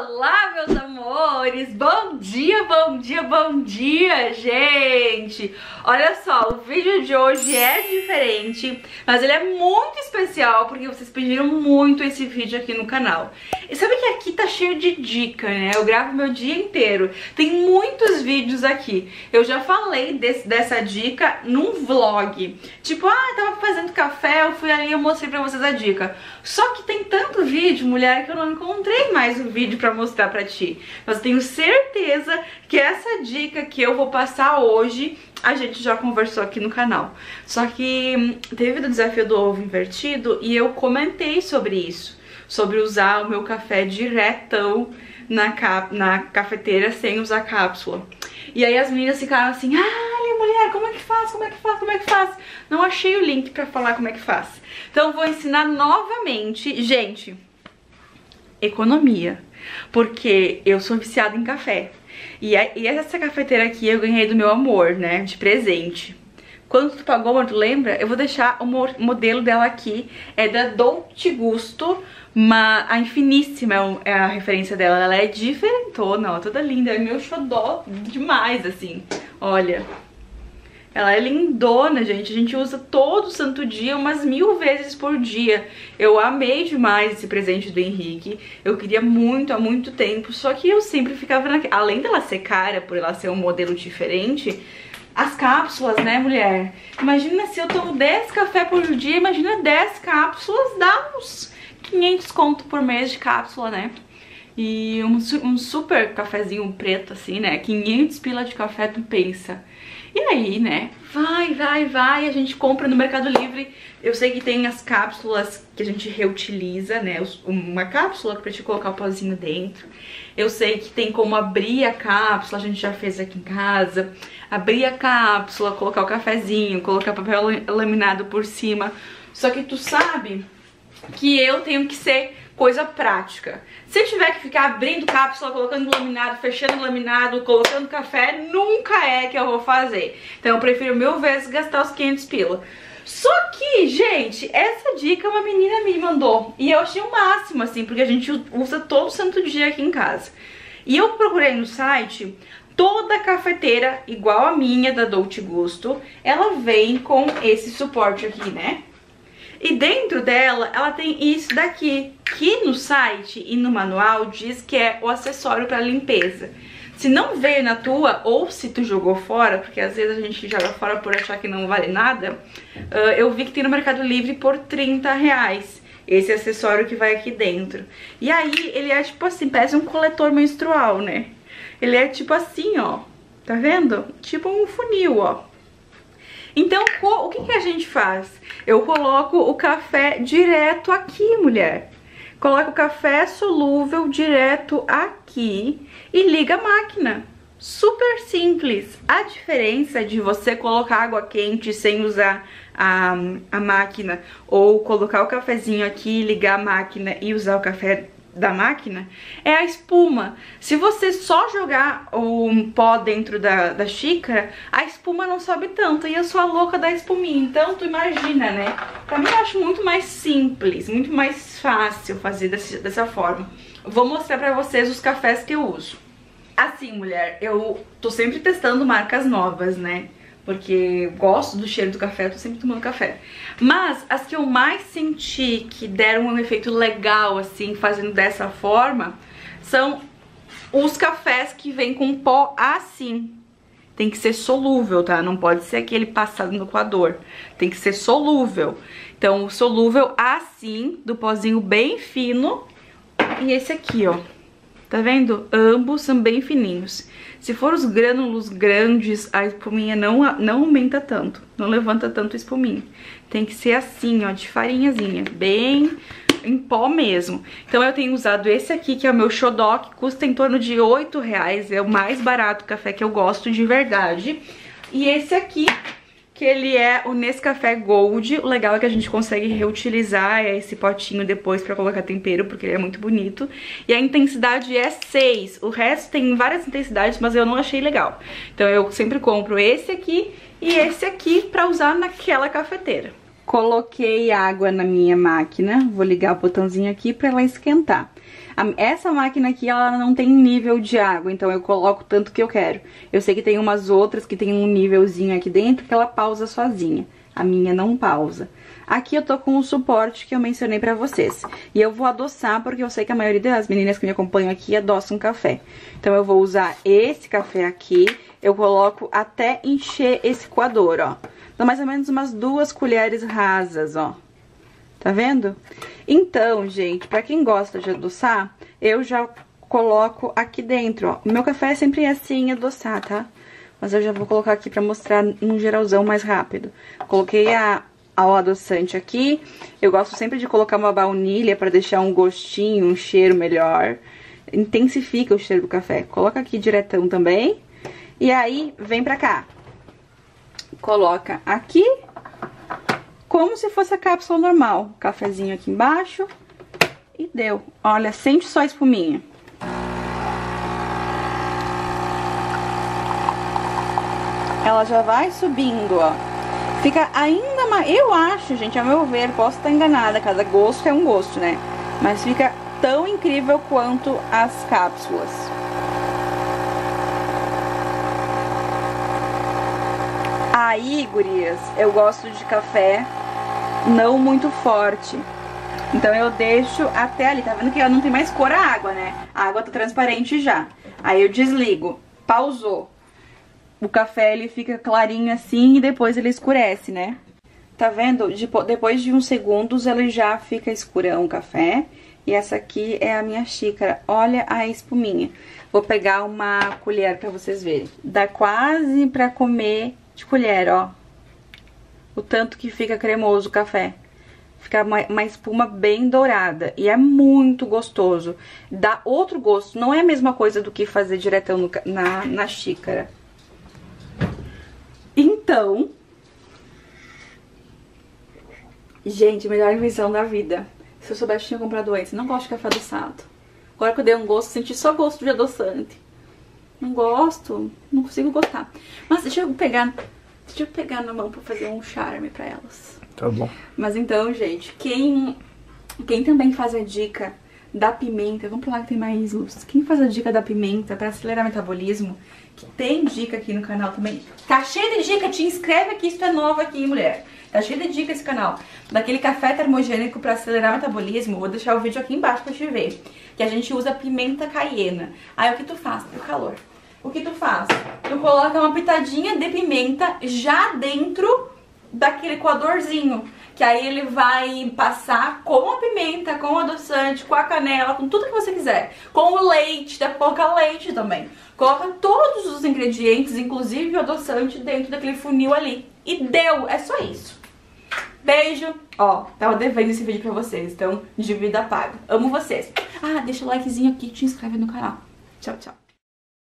Olá, meus amores! Bom dia, bom dia, bom dia, gente! Olha só, o vídeo de hoje é diferente, mas ele é muito especial porque vocês pediram muito esse vídeo aqui no canal. E sabe que aqui tá cheio de dica, né? Eu gravo meu dia inteiro. Tem muitos vídeos aqui. Eu já falei dessa dica num vlog. Tipo, tava fazendo café, eu fui ali e eu mostrei pra vocês a dica. Só que tem tanto vídeo, mulher, que eu não encontrei mais um vídeo pra mostrar pra ti. Mas eu tenho certeza que essa dica que eu vou passar hoje, a gente já conversou aqui no canal. Só que teve o desafio do ovo invertido e eu comentei sobre isso. Sobre usar o meu café diretão na cafeteira sem usar cápsula. E aí as meninas ficaram assim, mulher, como é que faz? Como é que faz? Como é que faz? Não achei o link pra falar como é que faz. Então vou ensinar novamente. Gente, economia. Porque eu sou viciada em café. E essa cafeteira aqui eu ganhei do meu amor, né? De presente. Quanto tu pagou, amor? Tu lembra? Eu vou deixar o modelo dela aqui. É da Dolce Gusto. A Infiníssima é a referência dela. Ela é diferentona, ó, toda linda. É meu xodó demais, assim. Olha. Ela é lindona, gente. A gente usa todo santo dia, umas 1000 vezes por dia. Eu amei demais esse presente do Henrique. Eu queria muito, há muito tempo. Só que eu sempre ficava além dela ser cara, por ela ser um modelo diferente, as cápsulas, né, mulher? Imagina se eu tomo 10 café por dia. Imagina 10 cápsulas, dá uns 500 conto por mês de cápsula, né? E um super cafezinho preto, assim, né? 500 pila de café, tu pensa. E aí, né, vai, a gente compra no Mercado Livre. Eu sei que tem as cápsulas que a gente reutiliza, né, uma cápsula pra te colocar o pozinho dentro. Eu sei que tem como abrir a cápsula, a gente já fez aqui em casa. Abrir a cápsula, colocar o cafezinho, colocar papel laminado por cima. Só que tu sabe que eu tenho que ser coisa prática. Se eu tiver que ficar abrindo cápsula, colocando laminado, fechando laminado, colocando café, nunca é que eu vou fazer. Então eu prefiro 1000 vezes gastar os 500 pila. Só que, gente, essa dica uma menina me mandou e eu achei o máximo, assim, porque a gente usa todo santo dia aqui em casa. E eu procurei no site, toda cafeteira igual a minha, da Dolce Gusto, ela vem com esse suporte aqui, né? E dentro dela, ela tem isso daqui, que no site e no manual diz que é o acessório para limpeza. Se não veio na tua, ou se tu jogou fora, porque às vezes a gente joga fora por achar que não vale nada, eu vi que tem no Mercado Livre por R$30, esse acessório que vai aqui dentro. E aí, ele é tipo assim, parece um coletor menstrual, né? Ele é tipo assim, ó, tá vendo? Tipo um funil, ó. Então, o que a gente faz? Eu coloco o café direto aqui, mulher. Coloco o café solúvel direto aqui e liga a máquina. Super simples. A diferença de você colocar água quente sem usar a máquina ou colocar o cafezinho aqui, ligar a máquina e usar o café da máquina é a espuma. Se você só jogar o pó dentro da xícara, a espuma não sobe tanto. E eu sou a louca da espuminha, então tu imagina, né? Pra mim eu acho muito mais simples, muito mais fácil fazer dessa forma. Vou mostrar pra vocês os cafés que eu uso. Assim, mulher, eu tô sempre testando marcas novas, né? Porque gosto do cheiro do café, eu tô sempre tomando café. Mas as que eu mais senti que deram um efeito legal, assim, fazendo dessa forma, são os cafés que vêm com pó assim. Tem que ser solúvel, tá? Não pode ser aquele passado no coador. Tem que ser solúvel. Então, o solúvel assim, do pozinho bem fino. E esse aqui, ó. Tá vendo? Ambos são bem fininhos. Se for os grânulos grandes, a espuminha não aumenta tanto. Não levanta tanto a espuminha. Tem que ser assim, ó, de farinhazinha. Bem em pó mesmo. Então eu tenho usado esse aqui, que é o meu xodó, que custa em torno de R$8. É o mais barato café que eu gosto de verdade. E esse aqui, que ele é o Nescafé Gold. O legal é que a gente consegue reutilizar esse potinho depois pra colocar tempero, porque ele é muito bonito. E a intensidade é 6. O resto tem várias intensidades, mas eu não achei legal. Então eu sempre compro esse aqui e esse aqui pra usar naquela cafeteira. Coloquei água na minha máquina, vou ligar o botãozinho aqui pra ela esquentar. Essa máquina aqui, ela não tem nível de água, então eu coloco tanto que eu quero. Eu sei que tem umas outras que tem um nívelzinho aqui dentro que ela pausa sozinha. A minha não pausa. Aqui eu tô com o suporte que eu mencionei pra vocês. E eu vou adoçar, porque eu sei que a maioria das meninas que me acompanham aqui adoçam café. Então eu vou usar esse café aqui, eu coloco até encher esse coador, ó. Dá mais ou menos umas 2 colheres rasas, ó. Tá vendo? Então, gente, pra quem gosta de adoçar, eu já coloco aqui dentro, ó. O meu café é sempre assim, adoçar, tá? Mas eu já vou colocar aqui pra mostrar num geralzão mais rápido. Coloquei o adoçante aqui. Eu gosto sempre de colocar uma baunilha pra deixar um gostinho, um cheiro melhor. Intensifica o cheiro do café. Coloca aqui diretão também. E aí, vem pra cá. Coloca aqui, como se fosse a cápsula normal. Cafezinho aqui embaixo. E deu. Olha, sente só a espuminha. Ela já vai subindo, ó. Fica ainda mais... Eu acho, gente, a meu ver, posso estar enganada. Cada gosto é um gosto, né? Mas fica tão incrível quanto as cápsulas. Aí, gurias, eu gosto de café não muito forte. Então eu deixo até ali. Tá vendo que não tem mais cor a água, né? A água tá transparente já. Aí eu desligo. Pausou. O café, ele fica clarinho assim e depois ele escurece, né? Tá vendo? Depois de uns segundos, ele já fica escurão o café. E essa aqui é a minha xícara. Olha a espuminha. Vou pegar uma colher pra vocês verem. Dá quase pra comer de colher, ó. O tanto que fica cremoso o café. Fica uma espuma bem dourada. E é muito gostoso. Dá outro gosto. Não é a mesma coisa do que fazer diretão na xícara. Então, gente, melhor invenção da vida. Se eu soubesse, tinha comprado antes. Não gosto de café adoçado. Agora que eu dei um gosto, senti só gosto de adoçante. Não gosto, não consigo gostar. Mas deixa eu pegar na mão pra fazer um charme pra elas. Tá bom. Mas então, gente, quem também faz a dica da pimenta, vamos pra lá que tem mais luz. Quem faz a dica da pimenta pra acelerar o metabolismo, que tem dica aqui no canal também. Tá cheio de dica, te inscreve aqui, isso é novo aqui, mulher. Tá cheio de dica esse canal. Daquele café termogênico pra acelerar o metabolismo, vou deixar o vídeo aqui embaixo pra te ver. Que a gente usa pimenta caiena. Aí o que tu faz? O calor. O que tu faz? Tu coloca uma pitadinha de pimenta já dentro daquele coadorzinho. Que aí ele vai passar com a pimenta, com o adoçante, com a canela, com tudo que você quiser. Com o leite, dá pra colocar leite também. Coloca todos os ingredientes, inclusive o adoçante, dentro daquele funil ali. E deu, é só isso. Beijo. Ó, tava devendo esse vídeo pra vocês, então de vida paga. Amo vocês. Ah, deixa o likezinho aqui e te inscreve no canal. Tchau, tchau.